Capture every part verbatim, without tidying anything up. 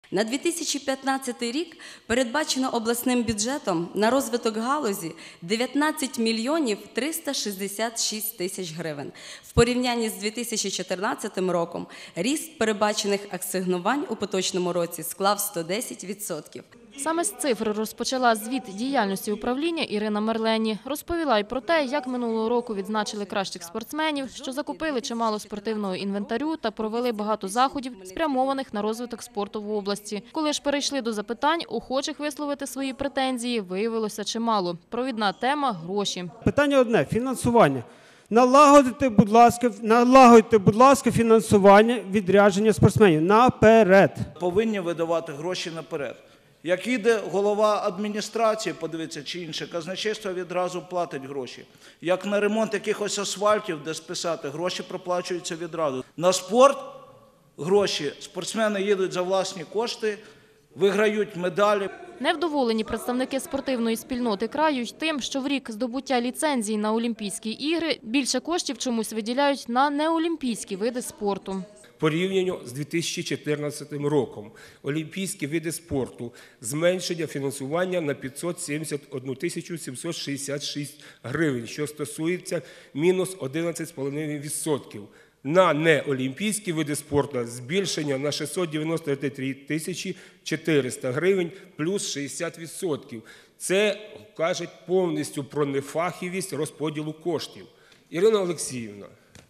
На дві тисячі п'ятнадцятий рік передбачено обласним бюджетом на розвиток галузі дев'ятнадцять мільйонів триста шістдесят шість тисяч гривень. В порівнянні з дві тисячі чотирнадцятим роком ріст передбачених асигнувань у поточному році склав сто десять відсотків. Саме з цифр розпочала звіт діяльності управління Ірина Мерлені. Розповіла й про те, як минулого року відзначили кращих спортсменів, що закупили чимало спортивного інвентарю та провели багато заходів, спрямованих на розвиток спорту в області. Коли ж перейшли до запитань, охочих висловити свої претензії виявилося чимало. Провідна тема – гроші. Питання одне – фінансування. Налагодити, будь ласка, налагодити, будь ласка, фінансування відрядження спортсменів наперед. Повинні видавати гроші наперед. Як іде голова адміністрації, подивіться, чи інше казначейство відразу платить гроші. Як на ремонт якихось асфальтів, де списати, гроші проплачуються відразу. На спорт гроші, спортсмени їдуть за власні кошти, виграють медалі. Невдоволені представники спортивної спільноти краю й тим, що в рік здобуття ліцензії на Олімпійські ігри більше коштів чомусь виділяють на неолімпійські види спорту. Порівняно з дві тисячі чотирнадцятим роком олімпійські види спорту зменшення фінансування на п'ятсот сімдесят одну тисячу сімсот шістдесят шість гривень, що стосується мінус одинадцять цілих п'ять десятих відсотка. На неолімпійські види спорту збільшення на шістсот дев'яносто три тисячі чотириста гривень, плюс шістдесят відсотків. Це каже повністю про нефахівість розподілу коштів. Ірина Олексіївна,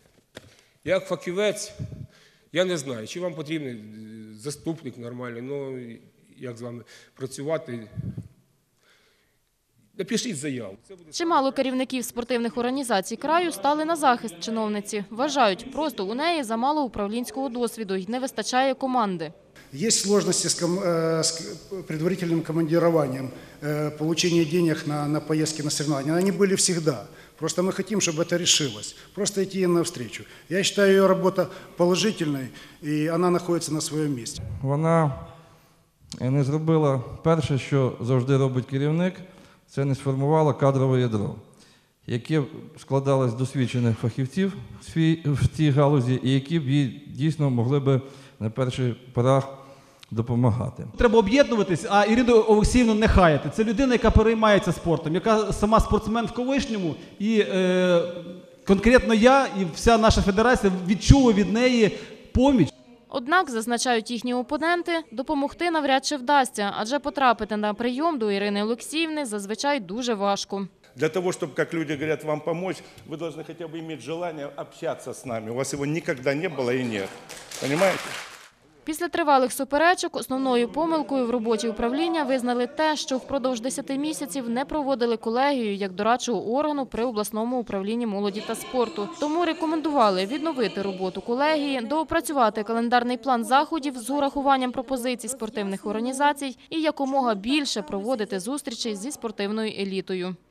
як фахівець, я не знаю, чи вам потрібен заступник нормальний, ну, як з вами працювати. Напишіть заяву. Чимало керівників спортивних організацій краю стали на захист чиновниці. Вважають, просто у неї замало управлінського досвіду й не вистачає команди. Есть сложности с, ком, э, с предварительным командированием, э, получения денег на, на поездки на соревнования. Они были всегда. Просто мы хотим, чтобы это решилось. Просто идти им навстречу. Я считаю ее работа положительной, и она находится на своем месте. Вона не зробила перше, що завжди робить керівник, це не сформувала кадрове ядро, яке складалось з досвідчених фахівців в цій галузі і які б їй дійсно могли б на перших порах допомагати. Треба об'єднуватись, а Ірину Олексіївну не хаяти. Це людина, яка переймається спортом, яка сама спортсмен в колишньому, і е, конкретно я і вся наша федерація відчули від неї поміч. Однак, зазначають їхні опоненти, допомогти навряд чи вдасться, адже потрапити на прийом до Ірини Олексіївни зазвичай дуже важко. Для того, чтобы, как люди говорят, вам помочь, вы должны хотя бы иметь желание общаться с нами. У вас его никогда не было и нет. Понимаете? Після тривалих суперечок основною помилкою в роботі управління визнали те, що впродовж десяти місяців не проводили колегію як дорадчого органу при обласному управлінні молоді та спорту. Тому рекомендували відновити роботу колегії, доопрацювати календарний план заходів з урахуванням пропозицій спортивних організацій і якомога більше проводити зустрічей зі спортивною елітою.